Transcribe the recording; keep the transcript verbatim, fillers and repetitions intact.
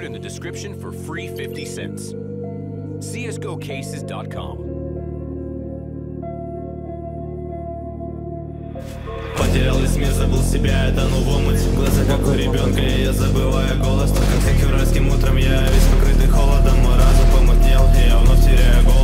code in the description for free fifty cents. C S G O cases dot com. Потерял весь мир, забыл себя, я тону в омуте. Глаза как у ребенка, и я забываю голос. Так как февральским утром я весь покрытый холодом. Мой разум помутнел, и я вновь теряю голос.